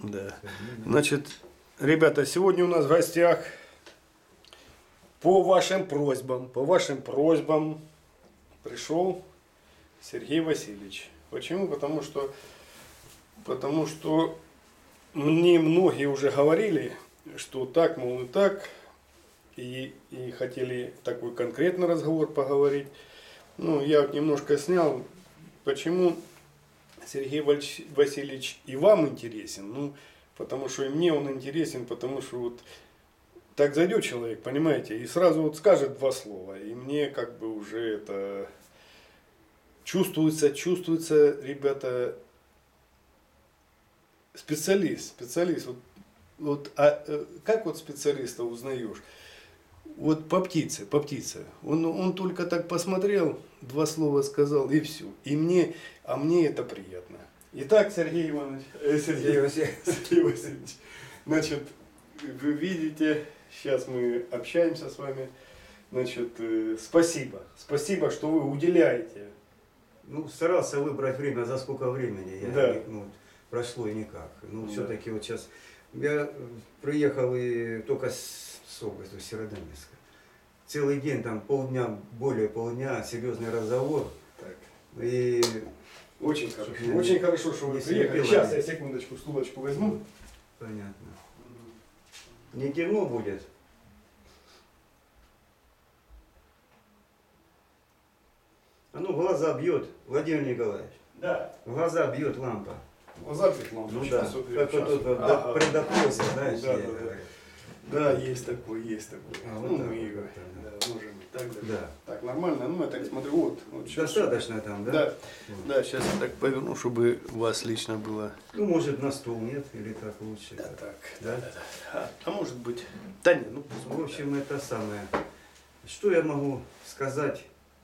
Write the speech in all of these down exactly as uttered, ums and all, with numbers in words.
Да. Значит, ребята, сегодня у нас в гостях по вашим просьбам, по вашим просьбам пришел Сергей Васильевич. Почему? Потому что, потому что мне многие уже говорили, что так, мол, и так, и, и хотели такой конкретный разговор поговорить. Ну, я вот немножко снял, почему Сергей Васильевич и вам интересен. Ну, потому что и мне он интересен, потому что вот так зайдет человек, понимаете, и сразу вот скажет два слова. И мне как бы уже это чувствуется, чувствуется, ребята, специалист, специалист. Вот, вот, а как вот специалиста узнаешь? Вот по птице, по птице. Он, он только так посмотрел, два слова сказал и все. И мне, а мне это приятно. Итак, Сергей Иванович, э, Сергей, Васильевич, Сергей Васильевич, значит, вы видите, сейчас мы общаемся с вами. Значит, э, спасибо, спасибо, что вы уделяете. Ну, старался выбрать время, за сколько времени я, Да. ну, прошло и никак. Ну, Да. все-таки вот сейчас я приехал и только с с области Северодонецка. Целый день, там полдня, более полдня, серьезный разговор. Так. И Очень хорошо, очень хорошо, что вы приехали. Сейчас я секундочку, стулочку возьму. Понятно. Не темно будет? А ну, глаза бьет, Владимир Николаевич. Да. Глаза бьет лампа. Глаза бьет лампа. Ну Сейчас, да, вот, как сейчас. вот тут Ага. при допросе, знаешь, Да, я да, да. говорю. Да, есть такой, есть такой. А, ну, вот так мы вот, его, вот так, да, можем и так, да. Да. Так, нормально, ну я так смотрю, вот. вот сейчас, Достаточно там, да? Да, Вот. да, сейчас я так поверну, чтобы у вас лично было. Ну, может, на стол нет, или так лучше. Да, так, Да? да, да, да. А, а может быть, да не, ну В общем, это самое. Что я могу сказать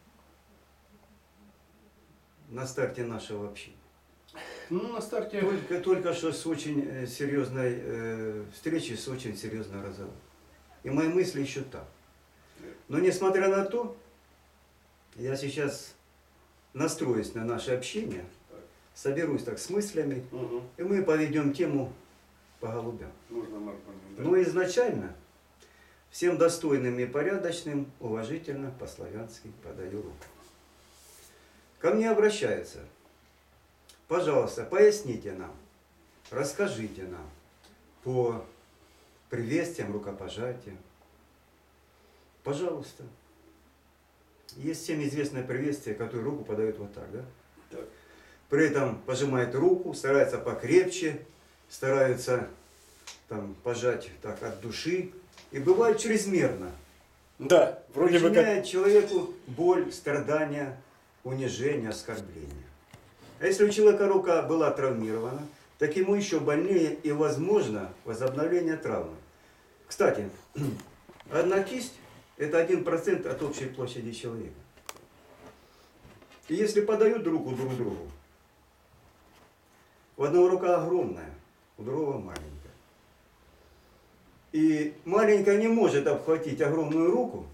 на старте нашего общения? Ну, на старте. Только, только что с очень э, серьезной э, встречи, с очень серьезным разговором. И мои мысли еще там. Но несмотря на то, я сейчас настроюсь на наше общение, соберусь так с мыслями, Угу. и мы поведем тему по голубям. Нужно нормально. Да. Но изначально всем достойным и порядочным, уважительно, по-славянски подаю руку. Ко мне обращаются. Пожалуйста, поясните нам, расскажите нам по приветствиям, рукопожатиям. Пожалуйста. Есть всем известное приветствие, которое руку подают вот так, да? Так. При этом пожимает руку, старается покрепче, стараются там пожать так от души. И бывает чрезмерно. Да, вроде бы как. Причиняет человеку боль, страдания, унижение, оскорбление. А если у человека рука была травмирована, так ему еще больнее и возможно возобновление травмы. Кстати, одна кисть – это один процент от общей площади человека. И если подают руку друг другу, у одного рука огромная, у другого маленькая. И маленькая не может обхватить огромную руку,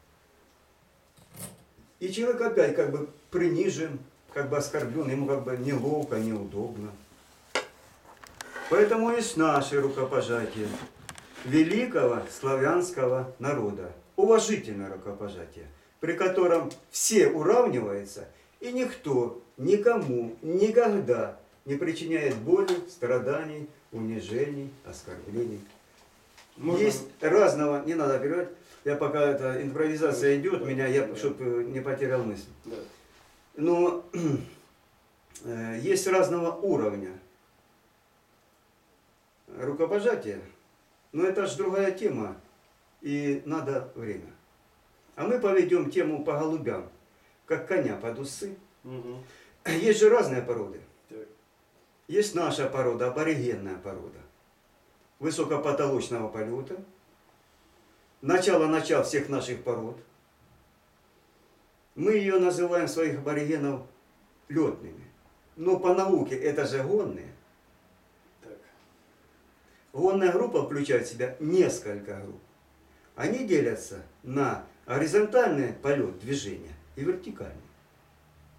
и человек опять как бы принижен, как бы оскорблен, ему как бы неловко, неудобно. Поэтому есть наше рукопожатие великого славянского народа, уважительное рукопожатие, при котором все уравниваются, и никто никому никогда не причиняет боли, страданий, унижений, оскорблений. Можно... Есть разного, не надо перебивать, я пока эта импровизация идет, меня, я, чтобы не потерял мысль. Да. Но э, есть разного уровня рукопожатия, но это же другая тема, и надо время. А мы поведем тему по голубям, как коня под усы. Угу. Есть же разные породы. Так. Есть наша порода, аборигенная порода, высокопотолочного полета, начало-начал всех наших пород. Мы ее называем, своих аборигенов, летными. Но по науке это же гонные. Так. Гонная группа включает в себя несколько групп. Они делятся на горизонтальный полет движения и вертикальный.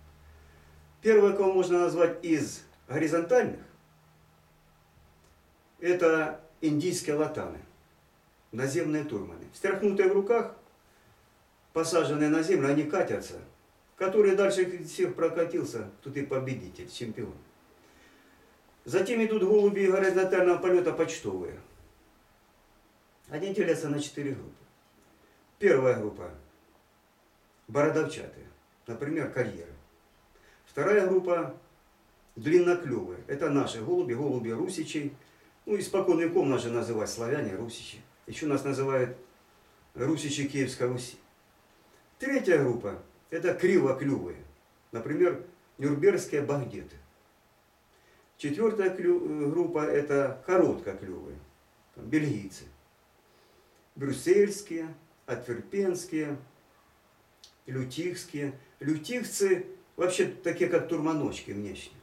Первое, кого можно назвать из горизонтальных, это индийские латаны, наземные турманы. Встряхнутые в руках, посаженные на землю, они катятся. Который дальше всех прокатился, тут и победитель, чемпион. Затем идут голуби горизонтального полета почтовые. Они делятся на четыре группы. Первая группа – бородавчатые, например, карьеры. Вторая группа – длинноклювые. Это наши голуби, голуби русичей. Ну, испокон веков нас же называют славяне, русичи. Еще нас называют русичи Киевской Руси. Третья группа – это кривоклювые. Например, нюрнбергские багдеты. Четвертая группа – это короткоклювые, бельгийцы. Брюссельские, антверпенские, лютихские. Лютихцы вообще такие, как турманочки внешне.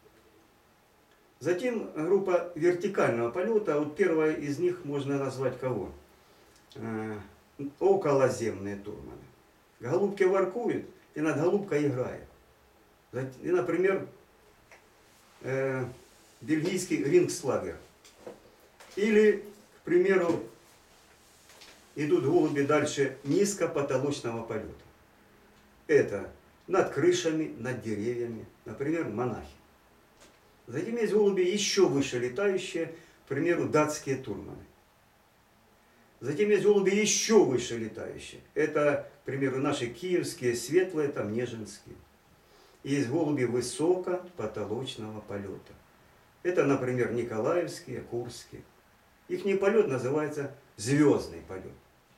Затем группа вертикального полета. Вот первая из них можно назвать кого? Э, околоземные турманы. Голубки воркуют, и над голубкой играет. И, например, э, бельгийский рингслагер. Или, к примеру, идут голуби дальше низкопотолочного полета. Это над крышами, над деревьями, например, монахи. Затем есть голуби еще выше летающие, к примеру, датские турманы. Затем есть голуби еще выше летающие. Это, к примеру, наши киевские, светлые, там, нежинские. Есть голуби высокопотолочного полета. Это, например, николаевские, курские. Их полет называется звездный полет.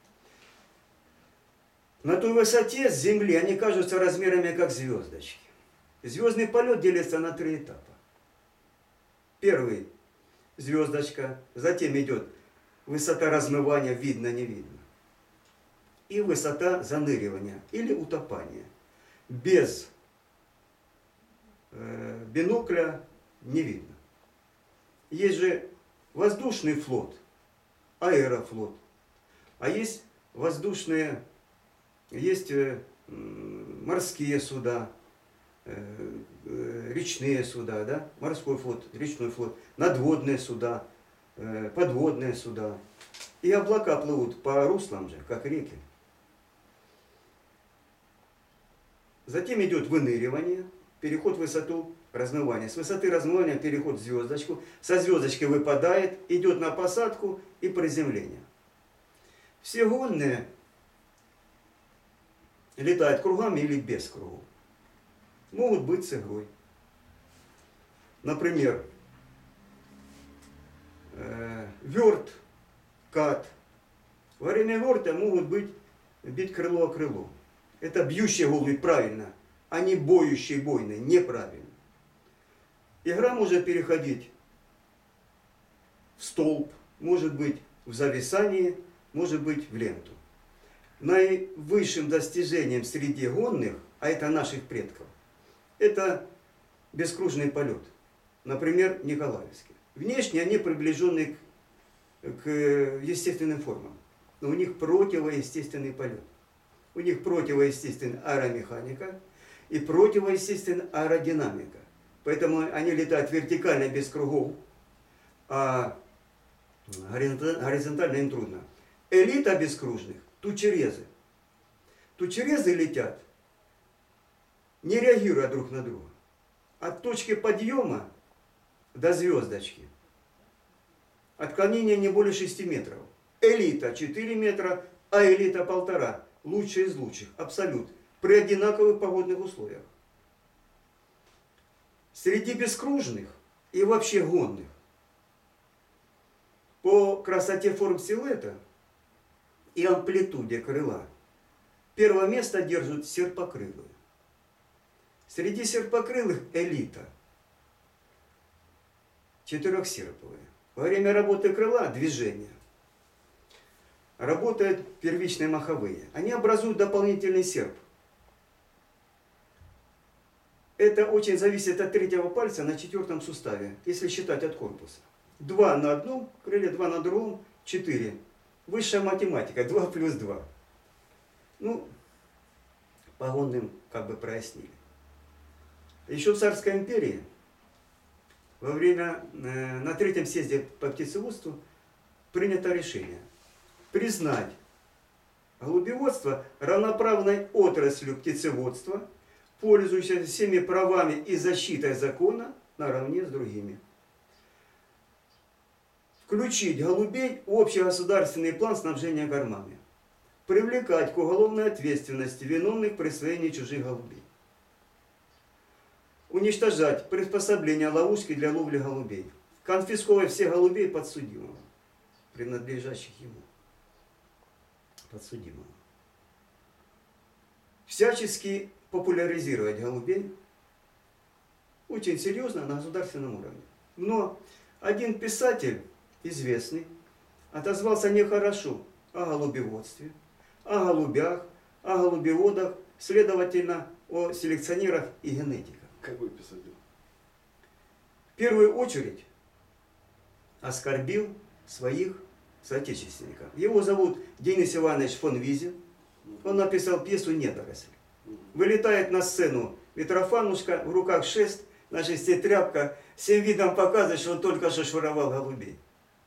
На той высоте с Земли они кажутся размерами как звездочки. Звездный полет делится на три этапа. Первый – звездочка, затем идет высота размывания, видно, не видно. И высота заныривания или утопания. Без э, бинокля не видно. Есть же воздушный флот, аэрофлот. А есть воздушные, есть э, морские суда, э, э, речные суда, да? Морской флот, речной флот, надводные суда, э, подводные суда. И облака плывут по руслам же, как реки. Затем идет выныривание, переход в высоту размывания. С высоты размывания переход в звездочку. Со звездочки выпадает, идет на посадку и приземление. Все гонные летают кругами или без кругов. Могут быть с игрой. Например, э, верт, кат. Во время верта могут быть бить крыло о крыло. Это бьющие голуби правильно, а не боющие бойные неправильно. Игра может переходить в столб, может быть в зависании, может быть в ленту. Наивысшим достижением среди гонных, а это наших предков, это бескружный полет. Например, Николаевский. Внешне они приближены к, к естественным формам, но у них противоестественный полет. У них противоестественная аэромеханика и противоестественная аэродинамика. Поэтому они летают вертикально без кругов, а горизонтально им трудно. Элита бескружных – тучерезы. Тучерезы летят, не реагируя друг на друга. От точки подъема до звездочки отклонение не более шести метров. Элита четыре метра, а элита полтора. Лучшие из лучших, абсолют, при одинаковых погодных условиях. Среди бескружных и вообще гонных по красоте форм силуэта и амплитуде крыла первое место держат серпокрылые. Среди серпокрылых элита четырехсерповые. Во время работы крыла движения работают первичные маховые. Они образуют дополнительный серп. Это очень зависит от третьего пальца на четвертом суставе, если считать от корпуса. Два на одном крыле, два на другом, четыре. Высшая математика, два плюс два. Ну, по гонным как бы прояснили. Еще в Царской империи во время, э, на третьем съезде по птицеводству принято решение признать голубеводство равноправной отраслью птицеводства, пользующейся всеми правами и защитой закона наравне с другими. Включить голубей в общегосударственный план снабжения кормами. Привлекать к уголовной ответственности виновных в присвоении чужих голубей. Уничтожать приспособления ловушки для ловли голубей. Конфисковать всех голубей подсудимого, принадлежащих ему. Подсудимого. Всячески популяризировать голубей очень серьезно на государственном уровне. Но один писатель, известный, отозвался нехорошо о голубеводстве, о голубях, о голубеводах, следовательно, о селекционерах и генетиках. Какой писатель? В первую очередь оскорбил своих соотечественников. Его зовут Денис Иванович фон Визин. Он написал пьесу «Недоросль». Вылетает на сцену Митрофанушка, в руках шест, на шесте тряпка, всем видом показывает, что он только что швыровал голубей.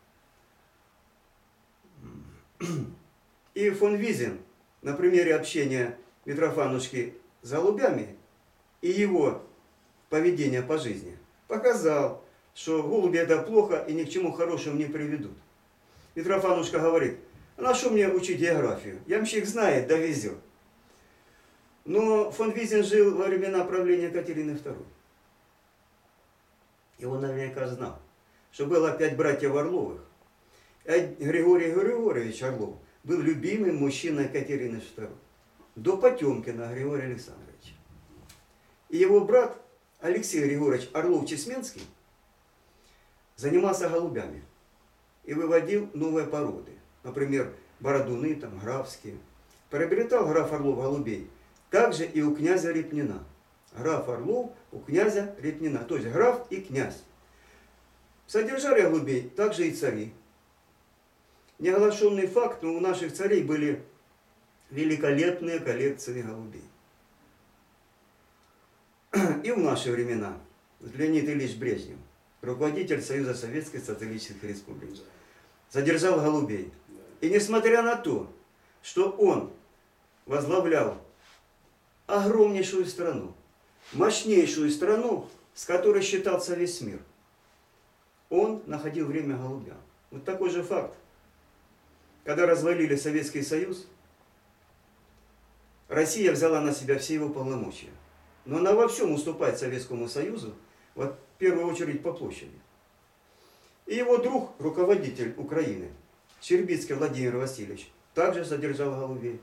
И фон Визин на примере общения Митрофанушки с голубями и его поведения по жизни показал, что голуби это плохо и ни к чему хорошему не приведут. Митрофанушка говорит: а на что мне учить географию? Ямщик знает, довезет. Но фон Визин жил во времена правления Екатерины второй. И он наверняка знал, что было пять братьев Орловых. А Григорий Григорьевич Орлов был любимым мужчиной Екатерины второй. До Потемкина Григория Александровича. И его брат Алексей Григорьевич Орлов-Чесменский занимался голубями и выводил новые породы. Например, бородуны, там, графские. Приобретал граф Орлов голубей также и у князя Репнина. Граф Орлов у князя Репнина. То есть граф и князь. Содержали голубей также и цари. Неоглашенный факт, но у наших царей были великолепные коллекции голубей. И в наши времена Леонид Ильич Брежнев, руководитель Союза Советских Социалистических Республик, содержал голубей. И несмотря на то, что он возглавлял огромнейшую страну, мощнейшую страну, с которой считался весь мир, он находил время голубям. Вот такой же факт. Когда развалили Советский Союз, Россия взяла на себя все его полномочия. Но она во всем уступает Советскому Союзу, вот, в первую очередь по площади. И его друг, руководитель Украины, Щербицкий Владимир Васильевич, также содержал голубей.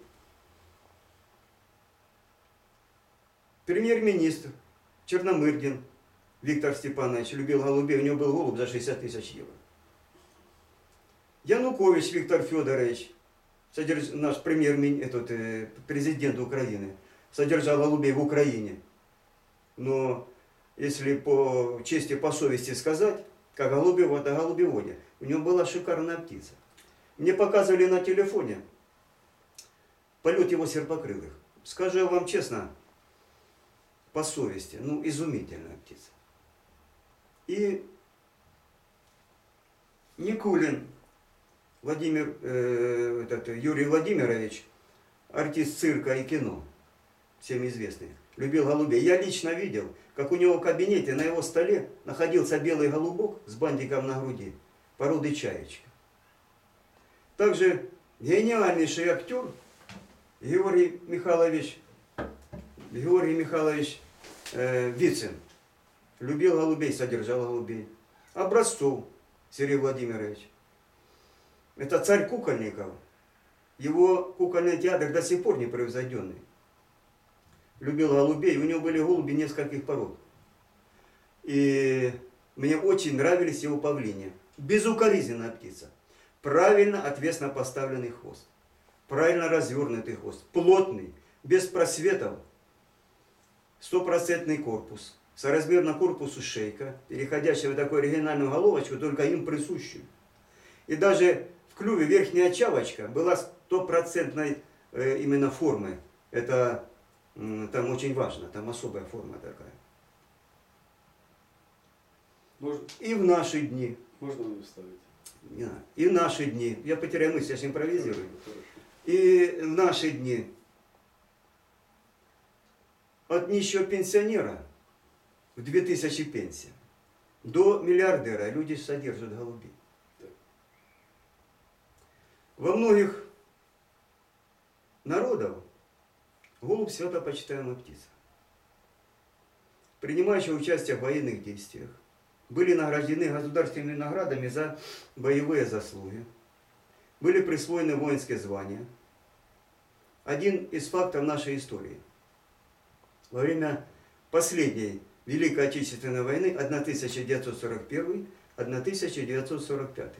Премьер-министр Черномырдин Виктор Степанович любил голубей, у него был голубь за шестьдесят тысяч евро. Янукович Виктор Федорович, содерж... наш премьер этот, э, президент Украины, содержал голубей в Украине. Но если по чести, по совести сказать, как голубевод о голубеводе, у него была шикарная птица. Мне показывали на телефоне полет его серпокрылых. Скажу я вам честно, по совести, ну, изумительная птица. И Никулин Владимир, э, этот, Юрий Владимирович, артист цирка и кино, всем известный, любил голубей. Я лично видел, как у него в кабинете на его столе находился белый голубок с бантиком на груди, породы чаечка. Также гениальнейший актер Георгий Михайлович, Георгий Михайлович э, Вицин любил голубей, содержал голубей. Образцов Сергей Владимирович. Это царь кукольников. Его кукольный театр до сих пор непревзойденный. Любил голубей, у него были голуби нескольких пород. И мне очень нравились его павлини. Безукоризненная птица. Правильно отвесно поставленный хвост. Правильно развернутый хвост. Плотный, без просветов. Стопроцентный корпус. Соразмерно корпусу шейка, переходящая в такую оригинальную головочку, только им присущую. И даже в клюве верхняя чавочка была стопроцентной э, именно формы. Это э, там очень важно, там особая форма такая. Можно, И в наши дни, можно мне вставить? не знаю, и в наши дни, я потеряю мысль, я же импровизирую, Хорошо. и в наши дни от нищего пенсионера в две тысячи пенсий до миллиардера люди содержат голубей. Так. Во многих народов голубь свято почитаемая птица, принимающая участие в военных действиях, были награждены государственными наградами за боевые заслуги, были присвоены воинские звания. Один из фактов нашей истории. Во время последней Великой Отечественной войны тысяча девятьсот сорок первый — тысяча девятьсот сорок пятый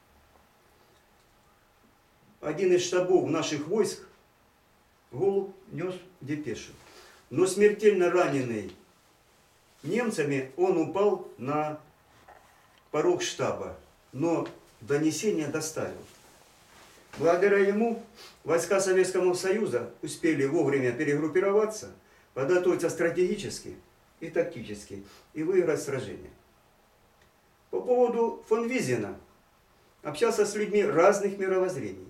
один из штабов наших войск голубь нес депешу. Но смертельно раненый немцами, он упал на порог штаба, но донесение доставил. Благодаря ему войска Советского Союза успели вовремя перегруппироваться, подготовиться стратегически и тактически и выиграть сражение. По поводу фон Визина. Общался с людьми разных мировоззрений.